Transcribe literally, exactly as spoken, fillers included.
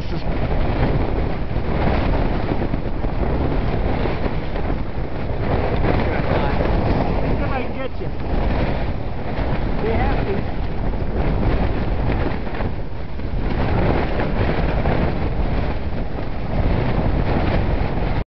is... See if I can get you. Be happy.